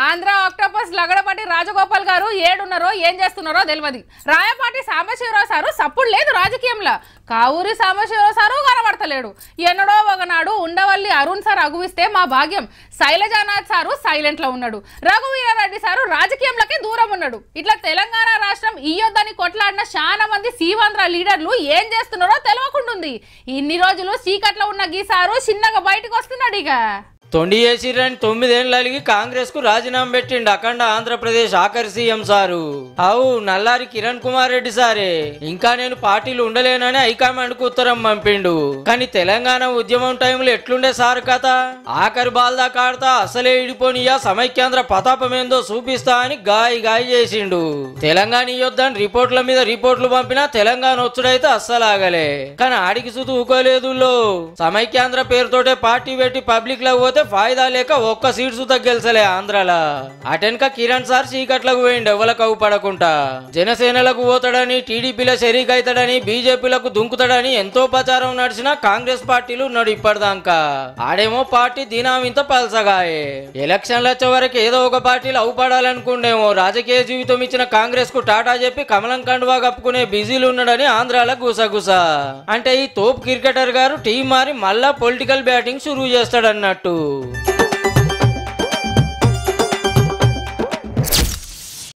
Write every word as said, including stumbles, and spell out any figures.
Andhra octopus Lagadapati Rajagopal గారు ఏడున్నారో ఏం చేస్తున్నారో తెలియదు. రాయపాటి సాంబశివరావు సారు సప్పుడు లేదు రాజకీయంలో. కావూరి సాంబశివరావు సారు కనబడతలేడు. ఎన్నడో ఒకనాడు ఉండవల్లి అరుణ్ సార్ అగువిస్తే మా భాగ్యం. శైలజానాథ్ సారు సైలెంట్ లో ఉన్నాడు. రఘువీరారెడ్డి సారు రాజకీయంలోకి దూరం ఉన్నాడు. ఇట్లా తెలంగాణ రాష్ట్రం ఇయ్యొద్దని కొట్లాడిన చాలా మంది సీవాంధ్ర లీడర్లు ఏం చేస్తున్నారో తెలియకుంటుంది. ఇన్ని రోజులు సీకట్లో ఉన్న గీసారు చిన్నగా బయటకు వస్తున్నాడు. ఇక తొండి చేసిరని తొమ్మిదేళ్ళకి కాంగ్రెస్ కు రాజీనామా పెట్టిండు అఖండ ఆంధ్రప్రదేశ్ ఆఖరి సీఎం సారు. అవు నల్లారి కిరణ్ కుమార్ రెడ్డి సారే ఇంకా నేను పార్టీలు ఉండలేనని హైకమాండ్ కు ఉత్తరం పంపిండు. కానీ తెలంగాణ ఉద్యమం టైంలో ఎట్లుండే సార్ కథ, ఆఖరి బాల్దా కాడతా అసలే ఇడిపోనియా సమైక్యాంధ్ర పతాపం ఏందో చూపిస్తా అని గాయ గాయ చేసిండు. తెలంగాణ ఇయ్యొద్దని రిపోర్ట్ల మీద రిపోర్ట్లు పంపినా తెలంగాణ వచ్చుడైతే అస్సలు ఆగలే. కానీ ఆడికి సుతు ఊకోలేదు. సమైక్యాంధ్ర పేరుతోటే పార్టీ పెట్టి పబ్లిక్ లో పోతే ఫాయిదా లేక ఒక్క సీట్ సుత గెలిచలే ఆంధ్రాల. అటెన్క కిరణ్ సార్ చీకట్లకు పోయిండు ఎవరికి అవ్వపడకుండా. జనసేనలకు పోతాడని, టీడీపీలో షరీక్ అవుతాడని, బీజేపీలకు దుంకుతాడని ఎంతో ప్రచారం నడిచినా కాంగ్రెస్ పార్టీలు ఉన్నాడు ఇప్పటిదాకా. ఆడేమో పార్టీ దినామింత పల్సగాయే. ఎలక్షన్లు వచ్చే వరకు ఏదో ఒక పార్టీలు అవ్వపడాలనుకుండేమో. రాజకీయ జీవితం ఇచ్చిన కాంగ్రెస్ కు టాటా చెప్పి కమలం కండువా కప్పుకునే బిజీలు ఉన్నాడని ఆంధ్రాల గుసగుస. అంటే ఈ తోపు క్రికెటర్ గారు టీం మారి మళ్ళా పొలిటికల్ బ్యాటింగ్ షురూ చేస్తాడన్నట్టు.